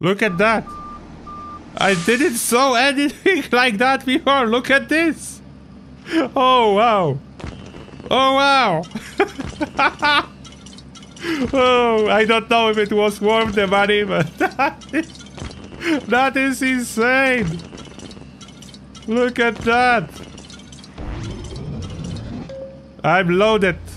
Look at that. I didn't saw anything like that before. Look at this. Oh, wow. Oh, wow. Oh, I don't know if it was worth the money, but that is insane. Look at that. I'm loaded.